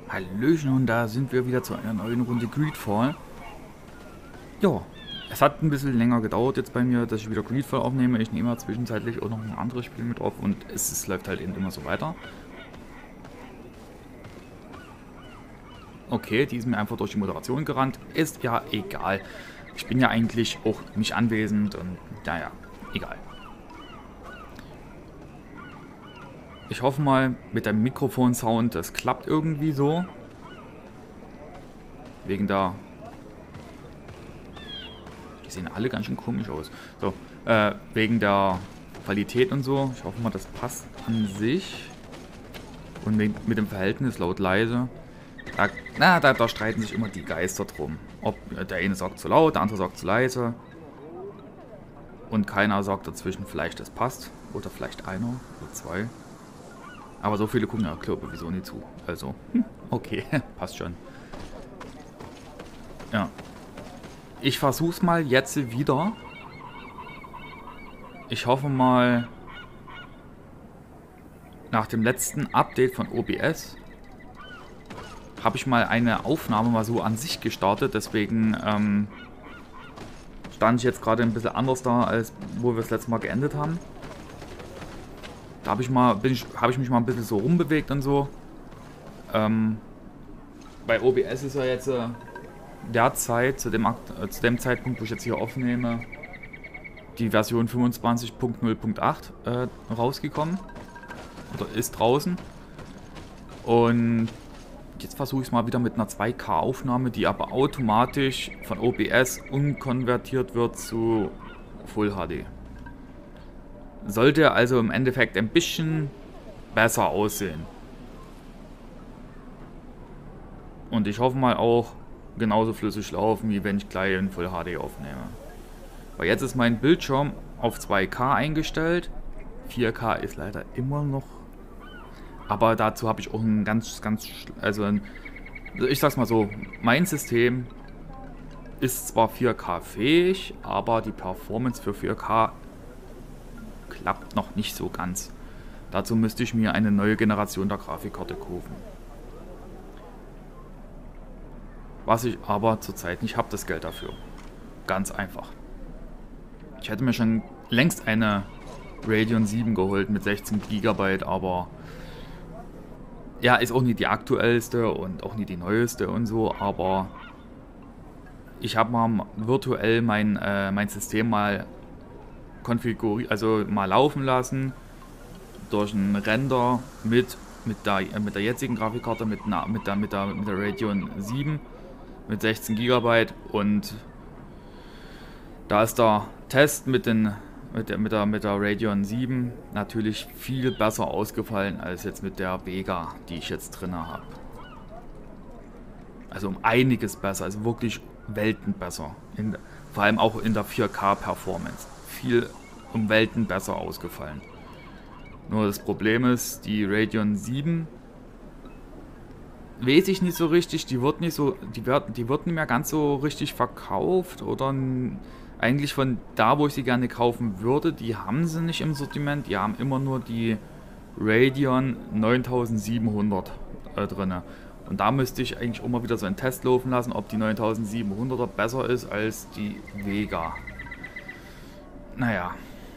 Hallöchen, und da sind wir wieder zu einer neuen Runde Greedfall. Ja, es hat ein bisschen länger gedauert jetzt bei mir, dass ich wieder Greedfall aufnehme. Ich nehme ja zwischenzeitlich auch noch ein anderes Spiel mit auf und es läuft halt eben immer so weiter. Okay, die ist mir einfach durch die Moderation gerannt. Ist ja egal. Ich bin ja eigentlich auch nicht anwesend und naja, egal. Ich hoffe mal, mit dem Mikrofon-Sound, das klappt irgendwie so. Wegen der... Die sehen alle ganz schön komisch aus. So, wegen der Qualität und so. Ich hoffe mal, das passt an sich. Und mit dem Verhältnis laut-leise. Da streiten sich immer die Geister drum. Ob der eine sagt zu laut, der andere sagt zu leise. Und keiner sagt dazwischen, vielleicht das passt. Oder vielleicht einer oder zwei. Aber so viele gucken ja, glaube ich, wieso nicht zu. Also, okay, passt schon. Ja. Ich versuch's mal jetzt wieder. Ich hoffe mal, nach dem letzten Update von OBS habe ich mal eine Aufnahme mal so an sich gestartet. Deswegen stand ich jetzt gerade ein bisschen anders da, als wo wir das letzte Mal geendet haben. Da habe ich mich mal ein bisschen so rumbewegt und so. Bei OBS ist ja jetzt derzeit, zu dem Zeitpunkt, wo ich jetzt hier aufnehme, die Version 25.0.8 rausgekommen. Oder ist draußen. Und jetzt versuche ich es mal wieder mit einer 2K-Aufnahme, die aber automatisch von OBS umkonvertiert wird zu Full HD. Sollte also im Endeffekt ein bisschen besser aussehen. Und ich hoffe mal auch genauso flüssig laufen, wie wenn ich gleich in Full HD aufnehme. Weil jetzt ist mein Bildschirm auf 2K eingestellt. 4K ist leider immer noch. Aber dazu habe ich auch ein ich sag's mal so, mein System ist zwar 4K fähig, aber die Performance für 4K klappt noch nicht so ganz. Dazu müsste ich mir eine neue Generation der Grafikkarte kaufen. Was ich aber zurzeit nicht habe, das Geld dafür. Ganz einfach. Ich hätte mir schon längst eine Radeon 7 geholt mit 16 GB, aber ja, ist auch nicht die aktuellste und auch nicht die neueste und so, aber ich habe mal virtuell mein System mal konfiguriert, also mal laufen lassen durch einen Render mit der jetzigen Grafikkarte, mit der Radeon 7 mit 16 GB, und da ist der Test mit der Radeon 7 natürlich viel besser ausgefallen als jetzt mit der Vega, die ich jetzt drin habe. Also um einiges besser, also wirklich Welten besser. Vor allem auch in der 4K Performance. Viel um Welten besser ausgefallen. Nur das Problem ist, die Radeon 7 weiß ich nicht so richtig, die wird nicht mehr ganz so richtig verkauft, oder eigentlich von da, wo ich sie gerne kaufen würde, die haben sie nicht im Sortiment, die haben immer nur die Radeon 9700 drin. Und da müsste ich eigentlich auch mal wieder so einen Test laufen lassen, ob die 9700er besser ist als die Vega. Naja.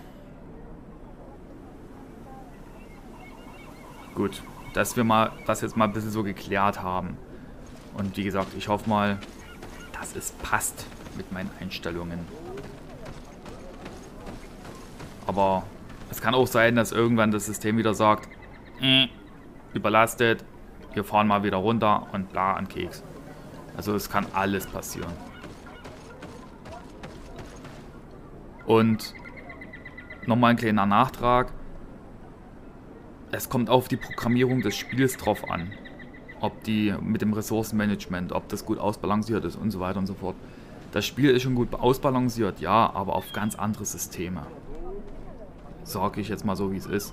Gut, dass wir das jetzt mal ein bisschen so geklärt haben. Und wie gesagt, ich hoffe mal, dass es passt mit meinen Einstellungen. Aber es kann auch sein, dass irgendwann das System wieder sagt, überlastet, wir fahren mal wieder runter und bla an Keks. Also es kann alles passieren. Und nochmal ein kleiner Nachtrag. Es kommt auf die Programmierung des Spiels drauf an. Ob die mit dem Ressourcenmanagement, ob das gut ausbalanciert ist und so weiter und so fort. Das Spiel ist schon gut ausbalanciert, ja, aber auf ganz andere Systeme. Sage ich jetzt mal so, wie es ist.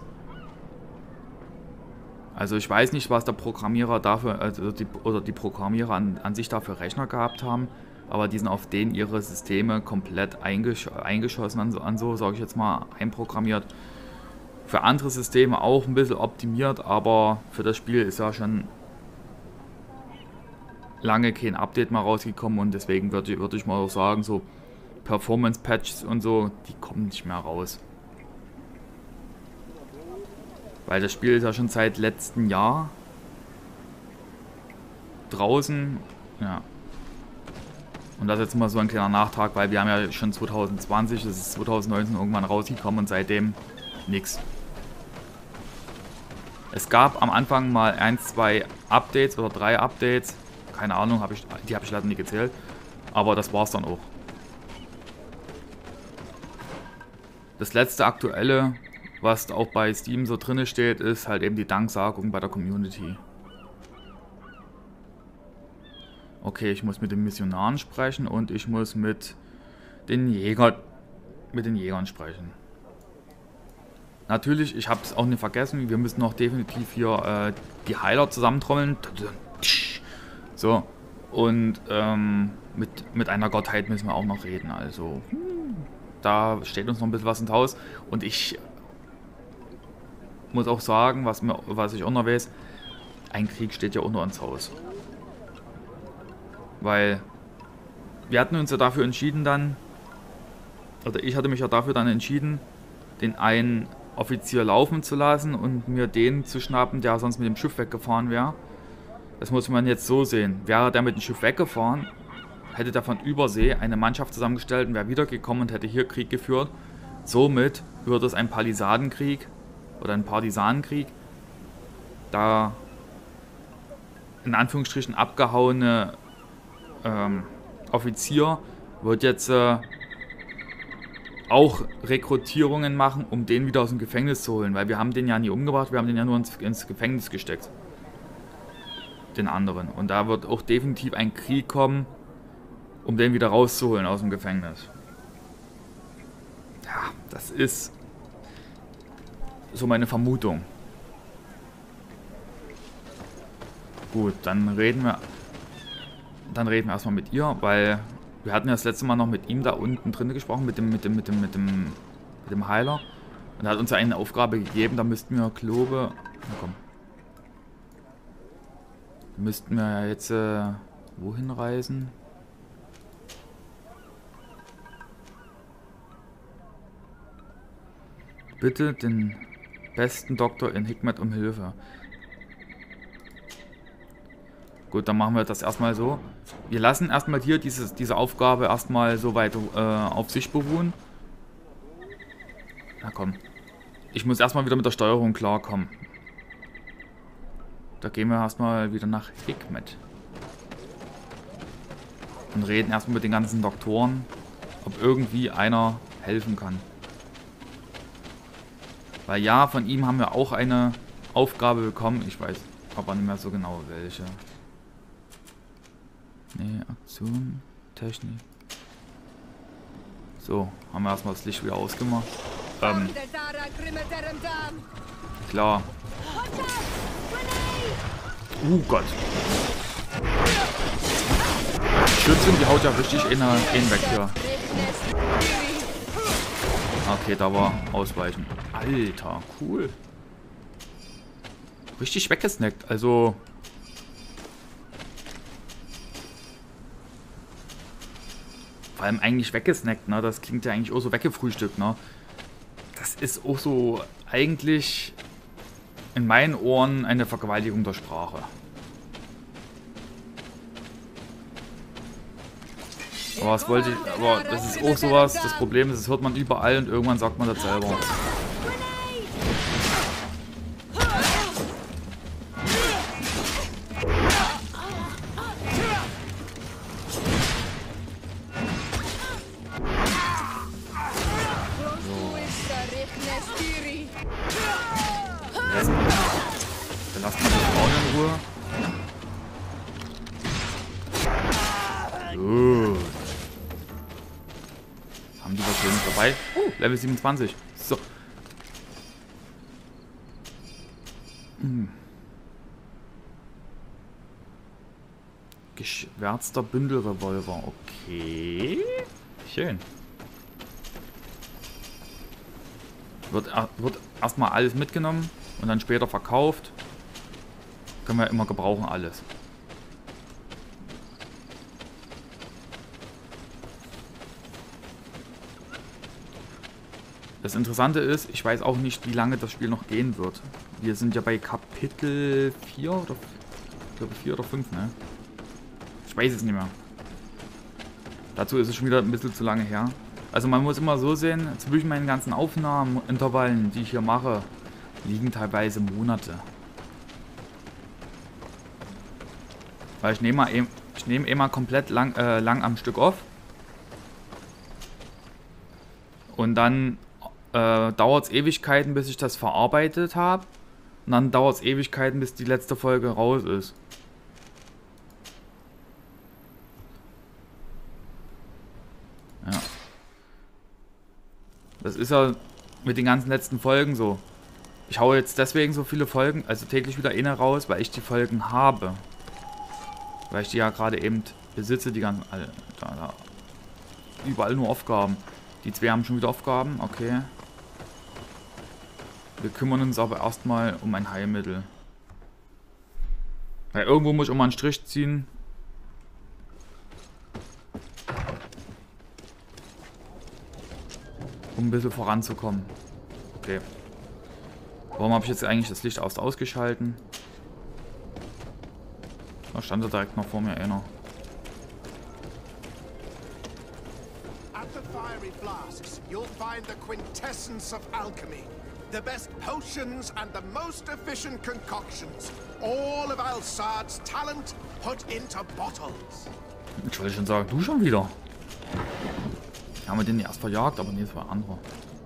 Also ich weiß nicht, was der Programmierer dafür, die Programmierer an sich dafür Rechner gehabt haben, aber die sind auf denen ihre Systeme komplett eingeschossen sage ich jetzt mal, einprogrammiert. Für andere Systeme auch ein bisschen optimiert, aber für das Spiel ist ja schon lange kein Update mehr rausgekommen und deswegen würde ich mal auch sagen, so Performance-Patches und so, die kommen nicht mehr raus. Weil das Spiel ist ja schon seit letztem Jahr draußen. Ja. Und das ist jetzt mal so ein kleiner Nachtrag, weil wir haben ja schon 2020, das ist 2019 irgendwann rausgekommen und seitdem nichts. Es gab am Anfang mal 1, 2 Updates oder 3 Updates. Keine Ahnung, die habe ich leider nicht gezählt. Aber das war's dann auch. Das letzte aktuelle, was auch bei Steam so drin steht, ist halt eben die Danksagung bei der Community. Okay, ich muss mit den Missionaren sprechen und ich muss mit den Jägern sprechen. Natürlich, ich habe es auch nicht vergessen, wir müssen noch definitiv hier die Heiler zusammentrommeln. So, und mit einer Gottheit müssen wir auch noch reden, also da steht uns noch ein bisschen was ins Haus. Und ich muss auch sagen, was ich auch noch weiß, ein Krieg steht ja unter uns Haus. Weil wir hatten uns ja dafür entschieden dann, oder ich hatte mich ja dafür dann entschieden, den einen Offizier laufen zu lassen und mir den zu schnappen, der sonst mit dem Schiff weggefahren wäre. Das muss man jetzt so sehen. Wäre der mit dem Schiff weggefahren, hätte der von Übersee eine Mannschaft zusammengestellt und wäre wiedergekommen und hätte hier Krieg geführt. Somit würde es ein Palisadenkrieg oder ein Partisanenkrieg. Da in Anführungsstrichen abgehauene Offizier wird jetzt auch Rekrutierungen machen, um den wieder aus dem Gefängnis zu holen. Weil wir haben den ja nie umgebracht, wir haben den ja nur ins Gefängnis gesteckt. Den anderen. Und da wird auch definitiv ein Krieg kommen, um den wieder rauszuholen aus dem Gefängnis. Ja, das ist so meine Vermutung. Gut, dann reden wir erstmal mit ihr, weil wir hatten ja das letzte Mal noch mit ihm da unten drin gesprochen, mit dem Heiler. Und er hat uns ja eine Aufgabe gegeben, da müssten wir, glaube, na komm. Müssten wir ja jetzt wohin reisen? Bitte den besten Doktor in Hikmet um Hilfe. Gut, dann machen wir das erstmal so. Wir lassen erstmal hier diese Aufgabe erstmal so weit auf sich beruhen. Na komm. Ich muss erstmal wieder mit der Steuerung klarkommen. Da gehen wir erstmal wieder nach Hikmet. Und reden erstmal mit den ganzen Doktoren, ob irgendwie einer helfen kann. Weil ja, von ihm haben wir auch eine Aufgabe bekommen. Ich weiß aber nicht mehr so genau welche. Nee, Aktion, Technik. So, haben wir erstmal das Licht wieder ausgemacht. Klar. Gott. Schützen, die haut ja richtig einen weg hier. Okay, da war Ausweichen. Alter, cool. Richtig weggesnackt, also... Vor allem eigentlich weggesnackt, ne? Das klingt ja eigentlich auch so weggefrühstückt, ne? Das ist auch so eigentlich in meinen Ohren eine Vergewaltigung der Sprache. Aber was wollte ich, aber das ist auch sowas, das Problem ist, das hört man überall und irgendwann sagt man das selber. Dann lassen wir das Frauen in Ruhe. Gut. Haben die was Schönes dabei? Level 27. So. Geschwärzter Bündelrevolver. Okay. Schön. Wird erstmal alles mitgenommen und dann später verkauft. Können wir immer gebrauchen alles. Das Interessante ist, ich weiß auch nicht, wie lange das Spiel noch gehen wird. Wir sind ja bei Kapitel 4 oder ich glaube 4 oder 5, ne? Ich weiß es nicht mehr. Dazu ist es schon wieder ein bisschen zu lange her. Also man muss immer so sehen, zwischen meinen ganzen Aufnahmenintervallen, die ich hier mache, liegen teilweise Monate. Weil ich nehme immer komplett lang am Stück auf. Und dann dauert es Ewigkeiten, bis ich das verarbeitet habe. Und dann dauert es Ewigkeiten, bis die letzte Folge raus ist. Ja. Das ist ja mit den ganzen letzten Folgen so. Ich haue jetzt deswegen so viele Folgen, also täglich wieder eine raus, weil ich die Folgen habe. Weil ich die ja gerade eben besitze, die ganzen... Da. Überall nur Aufgaben. Die zwei haben schon wieder Aufgaben, okay. Wir kümmern uns aber erstmal um ein Heilmittel. Weil irgendwo muss ich auch mal einen Strich ziehen. Um ein bisschen voranzukommen. Okay. Warum habe ich jetzt eigentlich das Licht ausgeschalten? Da stand er direkt noch vor mir einer. At the fiery flasks, you'll find the quintessence of alchemy. The best potions and the most efficient concoctions. All of Alsard's talent put into bottles. Ich wollte schon sagen, du schon wieder. Haben wir den erst verjagt, aber nee, es war ein anderer.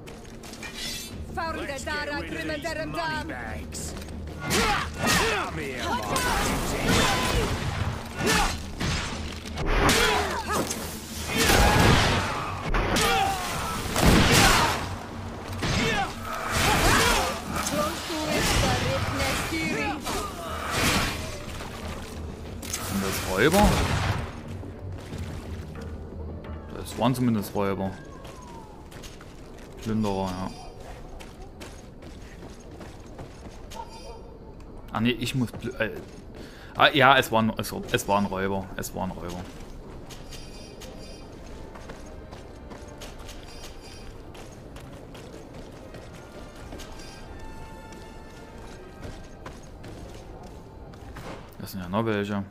Sind das Räuber? Das waren zumindest Räuber. Plünderer, ja. Ah ne, ich muss... ja, es waren Räuber. Es waren Räuber. Das sind ja noch welche.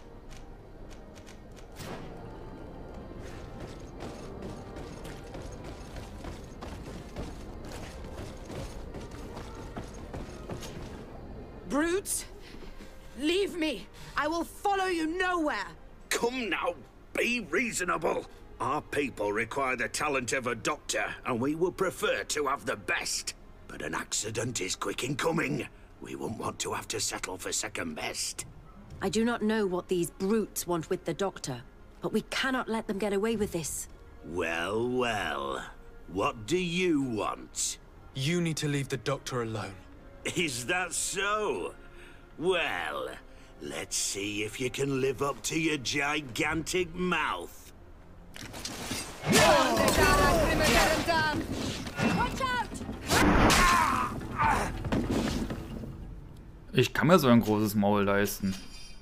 Brutes, leave me. I will follow you nowhere. Come now, be reasonable. Our people require the talent of a doctor, and we would prefer to have the best. But an accident is quick in coming. We won't want to have to settle for second best. I do not know what these brutes want with the doctor, but we cannot let them get away with this. Well, well. What do you want? You need to leave the doctor alone. Is that so? Well, let's see if you can live up to your gigantic mouth. Watch out! Ich kann mir so ein großes Maul leisten.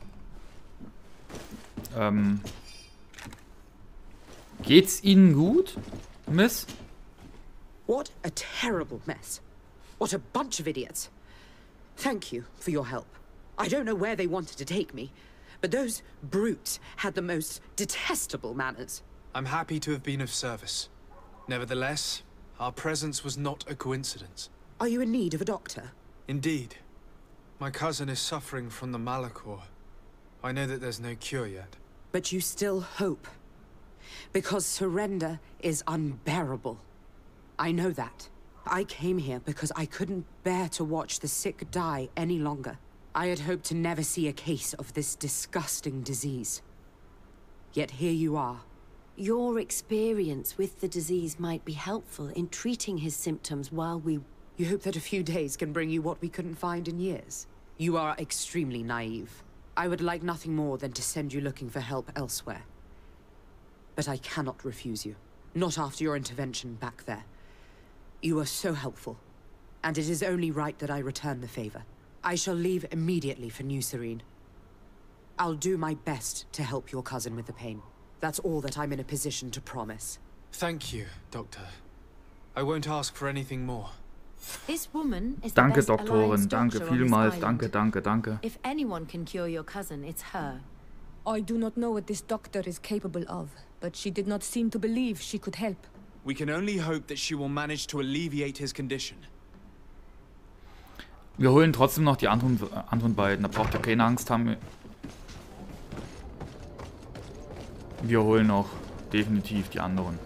Geht's Ihnen gut, Miss? What a terrible mess. What a bunch of idiots. Thank you for your help. I don't know where they wanted to take me, but those brutes had the most detestable manners. I'm happy to have been of service. Nevertheless, our presence was not a coincidence. Are you in need of a doctor? Indeed. My cousin is suffering from the Malachor. I know that there's no cure yet. But you still hope. Because surrender is unbearable. I know that. I came here because I couldn't bear to watch the sick die any longer. I had hoped to never see a case of this disgusting disease. Yet here you are. Your experience with the disease might be helpful in treating his symptoms while we... You hope that a few days can bring you what we couldn't find in years? You are extremely naive. I would like nothing more than to send you looking for help elsewhere. But I cannot refuse you. Not after your intervention back there. You are so helpful, and it is only right that I return the favor. I shall leave immediately for New Serene. I'll do my best to help your cousin with the pain. That's all that I'm in a position to promise. Thank you, Doctor. I won't ask for anything more. This woman is the Danke, best Doktorin. alliance Danke doctor on this vielmals. island. Danke, danke, danke. If anyone can cure your cousin, it's her. I do not know what this doctor is capable of, but she did not seem to believe she could help. We can only hope that she will manage to alleviate his condition. Wir holen trotzdem noch die anderen beiden. Da braucht ihr keine Angst haben. Wir holen noch definitiv die anderen.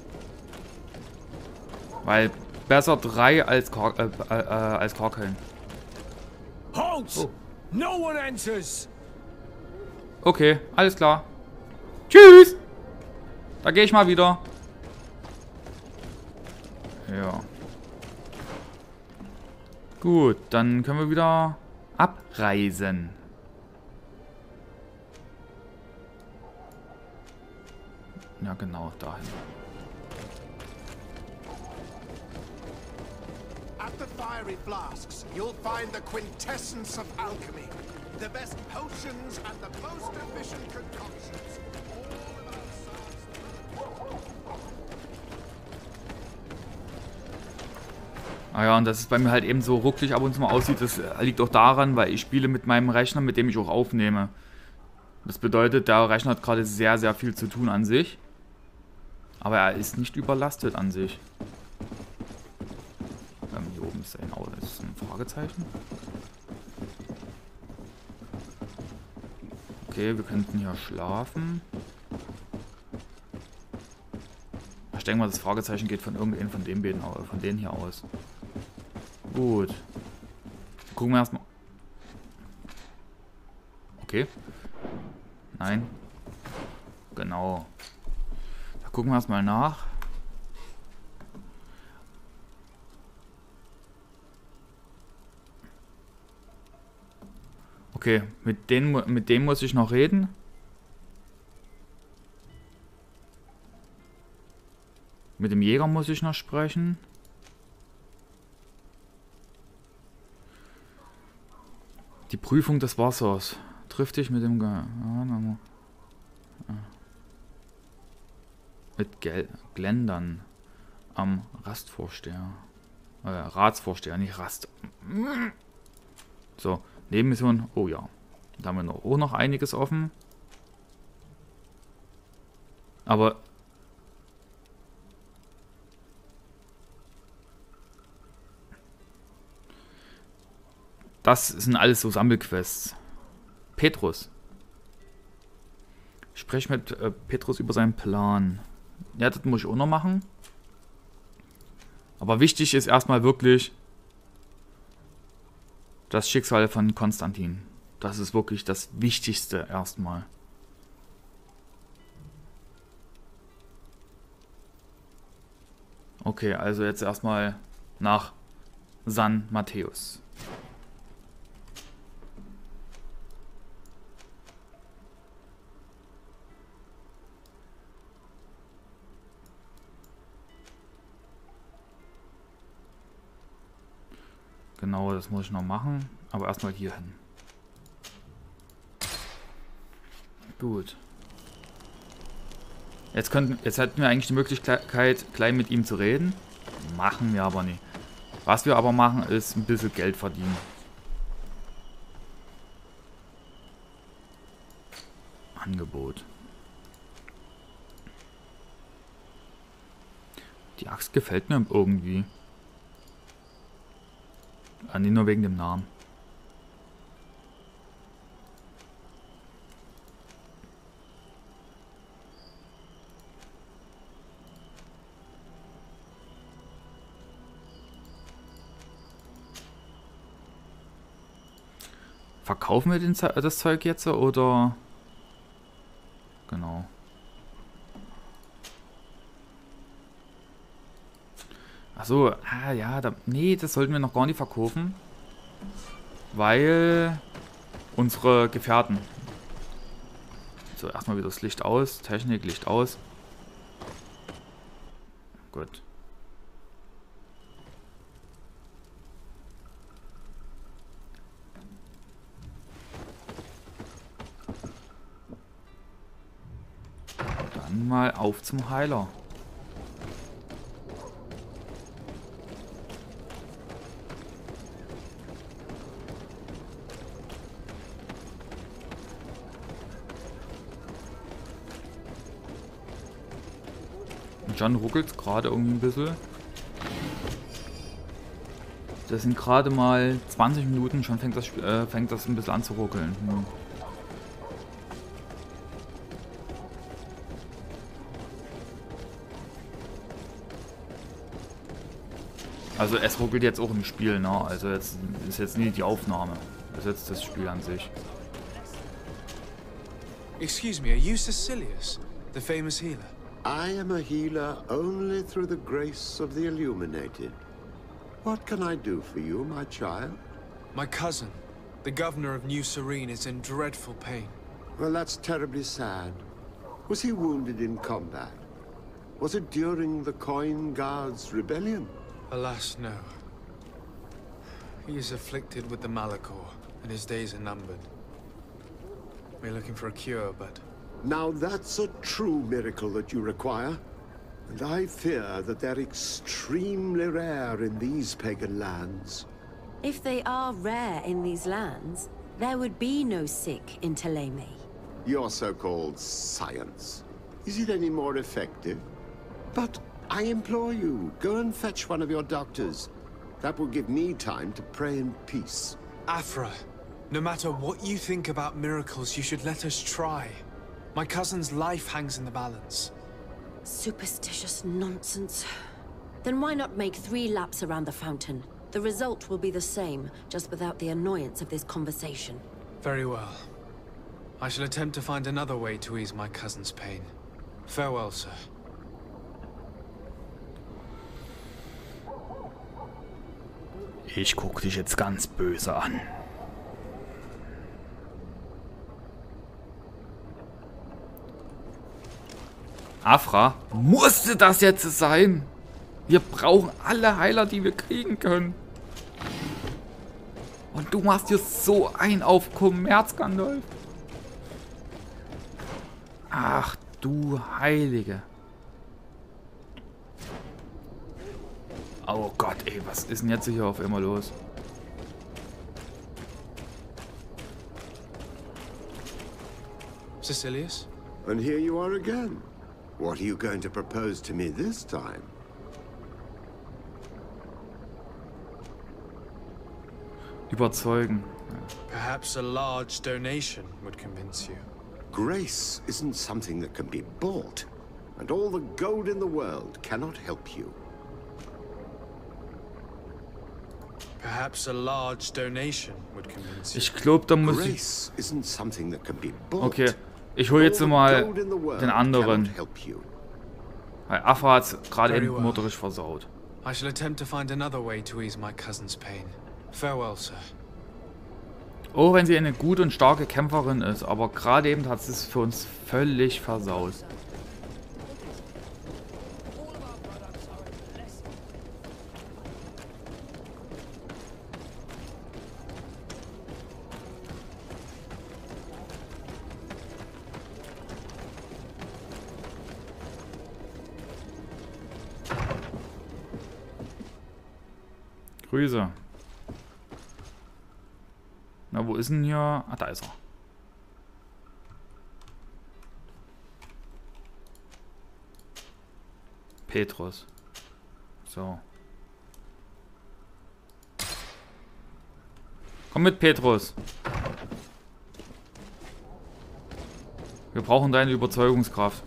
Weil besser 3 als Karkeln. Halt! Oh. No one enters! Okay, alles klar. Tschüss! Da gehe ich mal wieder. Ja. Gut, dann können wir wieder abreisen. Ja, genau, dahin. At the fiery flasks, you'll find the quintessence of alchemy. The best potions and the most efficient concoctions. Ah ja, und dass es bei mir halt eben so rucklig ab und zu mal aussieht, das liegt auch daran, weil ich spiele mit meinem Rechner, mit dem ich auch aufnehme. Das bedeutet, der Rechner hat gerade sehr, sehr viel zu tun an sich. Aber er ist nicht überlastet an sich. Hier oben ist ein Auto. Das ist ein Fragezeichen. Okay, wir könnten hier schlafen. Ich denke mal, das Fragezeichen geht von irgendeinem von den beiden, von denen hier aus. Gut. Gucken wir erstmal. Okay. Nein. Genau. Da gucken wir erstmal nach. Okay, mit dem muss ich noch reden. Mit dem Jäger muss ich noch sprechen. Die Prüfung des Wassers. Trifft dich mit dem... Mit Glendern am Rastvorsteher. Ratsvorsteher, nicht Rast. So, Nebenmission. Oh ja. Da haben wir auch noch einiges offen. Aber... Das sind alles so Sammelquests. Petrus. Ich spreche mit Petrus über seinen Plan. Ja, das muss ich auch noch machen. Aber wichtig ist erstmal wirklich das Schicksal von Konstantin. Das ist wirklich das Wichtigste erstmal. Okay, also jetzt erstmal nach San Matthäus. Genau, das muss ich noch machen. Aber erstmal hier hin. Gut. Jetzt hätten wir eigentlich die Möglichkeit, gleich mit ihm zu reden. Machen wir aber nicht. Was wir aber machen, ist ein bisschen Geld verdienen. Angebot. Die Axt gefällt mir irgendwie. Nicht nur wegen dem Namen. Verkaufen wir das Zeug jetzt oder? Genau. Achso, ja, nee, das sollten wir noch gar nicht verkaufen. Weil unsere Gefährten. So, erstmal wieder das Licht aus. Technik, Licht aus. Gut. Dann mal auf zum Heiler. John ruckelt gerade irgendwie ein bisschen. Das sind gerade mal 20 Minuten, schon fängt das ein bisschen an zu ruckeln. Also es ruckelt jetzt auch im Spiel, ne? Also jetzt ist jetzt nie die Aufnahme. Das ist jetzt das Spiel an sich. Excuse me, are you Cecilius, the famous healer? I am a healer only through the grace of the Illuminated. What can I do for you, my child? My cousin, the governor of New Serene, is in dreadful pain. Well, that's terribly sad. Was he wounded in combat? Was it during the Coin Guards' rebellion? Alas, no. He is afflicted with the Malachor, and his days are numbered. We're looking for a cure, but... Now that's a true miracle that you require. And I fear that they're extremely rare in these pagan lands. If they are rare in these lands, there would be no sick in Thélème. Your so-called science. Is it any more effective? But I implore you, go and fetch one of your doctors. That will give me time to pray in peace. Afra, no matter what you think about miracles, you should let us try. My cousin's life hangs in the balance. Superstitious nonsense. Then why not make 3 laps around the fountain? The result will be the same, just without the annoyance of this conversation. Very well. I shall attempt to find another way to ease my cousin's pain. Farewell, sir. Ich guck dich jetzt ganz böse an. Afra, musste das jetzt sein? Wir brauchen alle Heiler, die wir kriegen können. Und du machst hier so ein auf Kommerz, Gandalf. Ach du Heilige. Oh Gott, ey, was ist denn jetzt hier auf einmal los? Cecilius? And here you are again. What are you going to propose to me this time? Überzeugen. Perhaps a large donation would convince you. Grace isn't something that can be bought, and all the gold in the world cannot help you. Perhaps a large donation would convince you. Ich glaube, da muss ich... Grace isn't something that can be bought. Okay, ich hole jetzt mal den anderen. Weil Afra hat es gerade eben morderisch versaut. I shall attempt to find another way to ease my cousin's pain. Farewell, sir. Oh, wenn sie eine gute und starke Kämpferin ist, aber gerade eben hat sie es für uns völlig versaut. Grüße. Na, wo ist denn hier? Ah, da ist er. Petrus. So. Komm mit, Petrus. Wir brauchen deine Überzeugungskraft.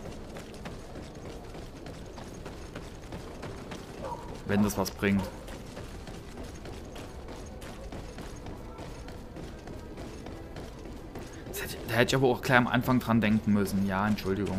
Wenn das was bringt. Da hätte ich aber auch gleich am Anfang dran denken müssen. Ja, Entschuldigung.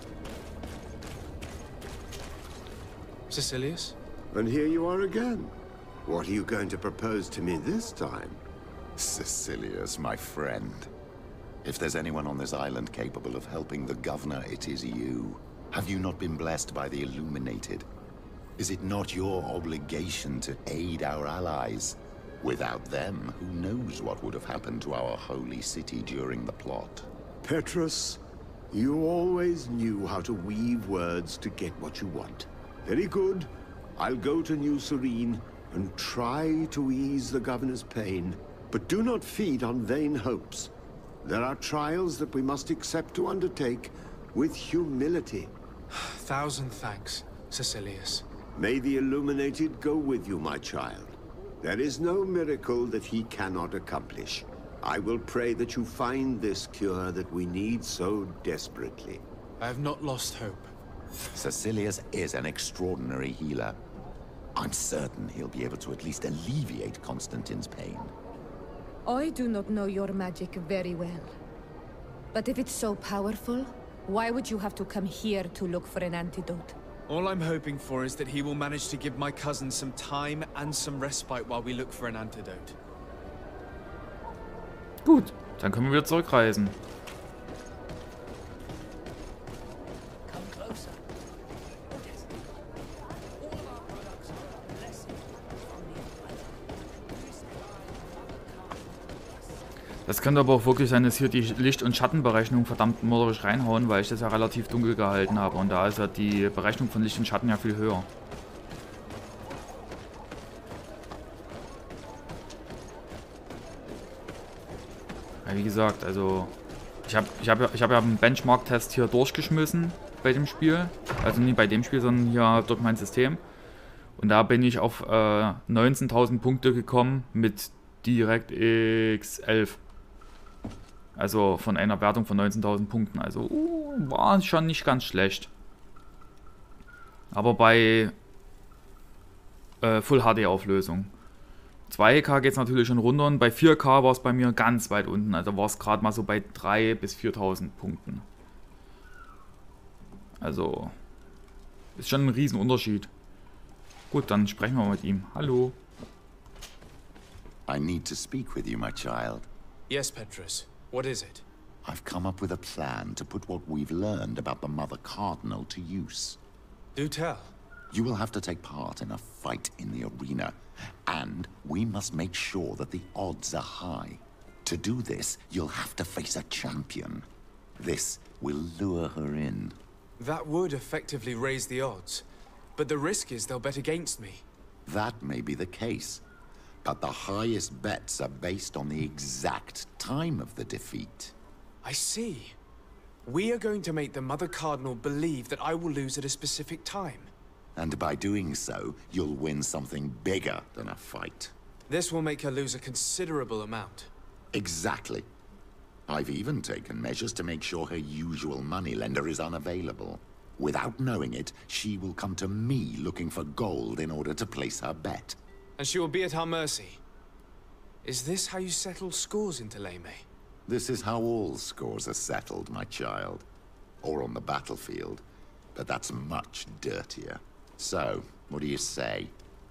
Cecilius? And here you are again. What are you going to propose to me this time? Cecilius, my friend. If there's anyone on this island capable of helping the governor, it is you. Have you not been blessed by the Illuminated? Is it not your obligation to aid our allies? Without them, who knows what would have happened to our holy city during the plot? Petrus, you always knew how to weave words to get what you want. Very good. I'll go to New Serene and try to ease the governor's pain. But do not feed on vain hopes. There are trials that we must accept to undertake with humility. Thousand thanks, Caecilius. May the Illuminated go with you, my child. There is no miracle that he cannot accomplish. I will pray that you find this cure that we need so desperately. I have not lost hope. Caecilius is an extraordinary healer. I'm certain he'll be able to at least alleviate Constantine's pain. I do not know your magic very well. But if it's so powerful, why would you have to come here to look for an antidote? All I'm hoping for is that he will manage to give my cousin some time and some respite while we look for an antidote. Gut, dann können wir wieder zurückreisen. Das könnte aber auch wirklich sein, dass hier die Licht- und Schattenberechnung verdammt mörderisch reinhauen, weil ich das ja relativ dunkel gehalten habe. Und da ist ja die Berechnung von Licht und Schatten ja viel höher. Ja, wie gesagt, also ich hab ja einen Benchmark-Test hier durchgeschmissen bei dem Spiel. Also nicht bei dem Spiel, sondern hier durch mein System. Und da bin ich auf 19.000 Punkte gekommen mit DirectX 11. Also von einer Wertung von 19.000 Punkten. Also war schon nicht ganz schlecht. Aber bei Full HD Auflösung. 2K geht es natürlich schon runter und bei 4K war es bei mir ganz weit unten. Also war es gerade mal so bei 3.000 bis 4.000 Punkten. Also ist schon ein Riesenunterschied. Gut, dann sprechen wir mit ihm. Hallo. I need to speak with you, my child. Yes, Petrus. What is it? I've come up with a plan to put what we've learned about the Mother Cardinal to use. Do tell. You will have to take part in a fight in the arena, and we must make sure that the odds are high. To do this, you'll have to face a champion. This will lure her in. That would effectively raise the odds, but the risk is they'll bet against me. That may be the case, but the highest bets are based on the exact time of the defeat. I see. We are going to make the Mother Cardinal believe that I will lose at a specific time. And by doing so, you'll win something bigger than a fight. This will make her lose a considerable amount. Exactly. I've even taken measures to make sure her usual moneylender is unavailable. Without knowing it, she will come to me looking for gold in order to place her bet. And she will be at our mercy. Is this how you settle scores in Thélème? This is how all scores are settled, my child. Or on the battlefield. But that's much dirtier. So, what do you say?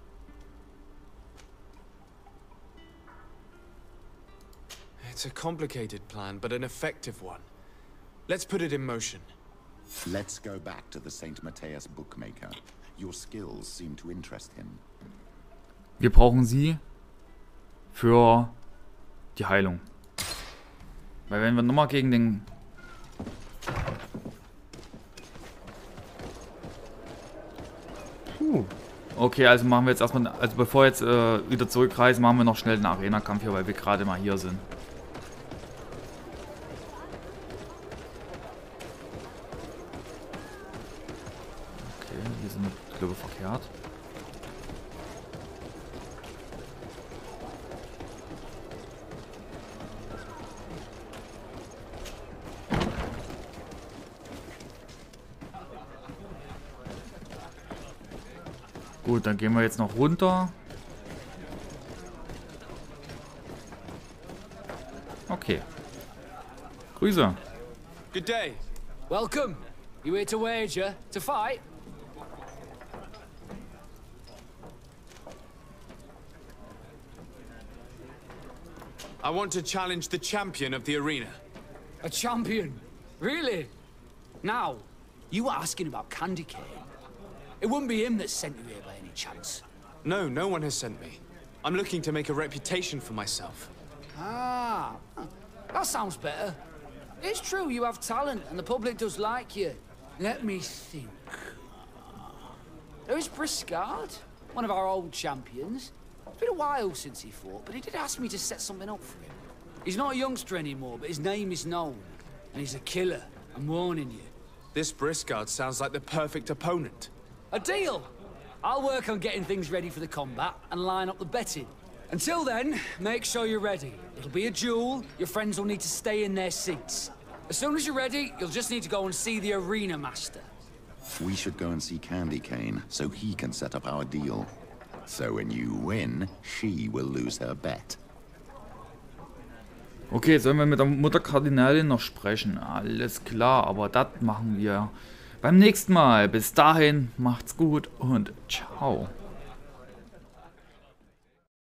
It's a complicated plan, but an effective one. Let's put it in motion. Let's go back to the St. Matthias bookmaker. Your skills seem to interest him. Wir brauchen sie für die Heilung. Weil wenn wir nochmal gegen den... Okay, also machen wir jetzt erstmal... Also bevor wir jetzt wieder zurückreisen, machen wir noch schnell den Arena-Kampf hier, weil wir gerade mal hier sind. Okay, hier sind wir, glaube ich, verkehrt. Gut, dann gehen wir jetzt noch runter. Okay. Grüße. Good day. Welcome. You here to wager? To fight? I want to challenge the champion of the arena. A champion? Really? Now, you were asking about Candy Cane. It wouldn't be him that sent you here by any chance. No, no one has sent me. I'm looking to make a reputation for myself. Ah, that sounds better. It's true you have talent and the public does like you. Let me think. There is Briscard, one of our old champions. It's been a while since he fought, but he did ask me to set something up for him. He's not a youngster anymore, but his name is known. And he's a killer, I'm warning you. This Briscard sounds like the perfect opponent. A deal! I'll work on getting things ready for the combat and line up the betting. Until then, make sure you're ready. It'll be a duel. Your friends will need to stay in their seats. As soon as you're ready, you'll just need to go and see the arena master. We should go and see Candy Cane, so he can set up our deal. So when you win, she will lose her bet. Okay, sollen wir mit der Mutter Kardinalin noch sprechen? Alles klar, aber das machen wir beim nächsten Mal. Bis dahin, macht's gut und ciao.